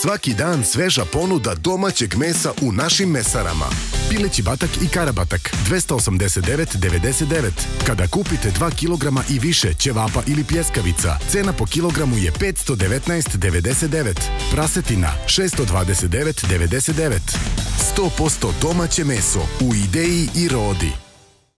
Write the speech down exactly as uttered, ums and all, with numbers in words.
Svaki dan sveža ponuda domaćeg mesa u našim mesarama. Pileći batak i karabatak dvesta osamdeset devet zarez devedeset devet. Kada kupite dva kilograma i više ćevapa ili pljeskavica, cena po kilogramu je petsto devetnaest zarez devedeset devet. Prasetina šesto dvadeset devet zarez devedeset devet. sto posto domaće meso u Ideji i Rodi.